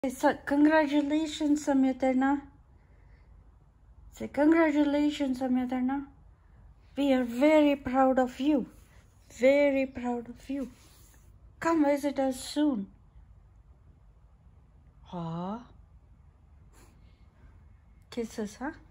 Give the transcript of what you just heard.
So, congratulations, Samyuth. Say congratulations, Samyuth. We are very proud of you. Very proud of you. Come visit us soon. Kisses, huh?